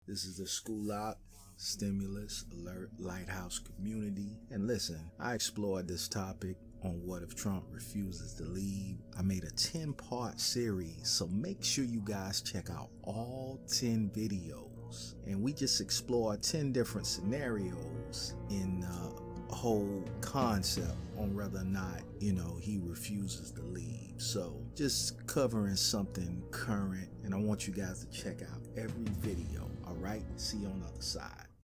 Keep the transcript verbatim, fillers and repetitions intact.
This is the School Out Stimulus Alert Lighthouse Community. And listen, I explored this topic on What If Trump Refuses to Leave. I made a ten part series, so make sure you guys check out all ten videos. And we just explored ten different scenarios in uh, a whole concept on whether or not, you know, he refuses to leave. So just covering something current, and I want you guys to check out every video. All right, see you on the other side.